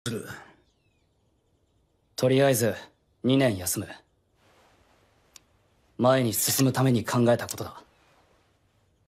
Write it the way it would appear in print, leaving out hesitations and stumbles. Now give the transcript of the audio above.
とりあえず2年休む。前に進むために考えたことだ。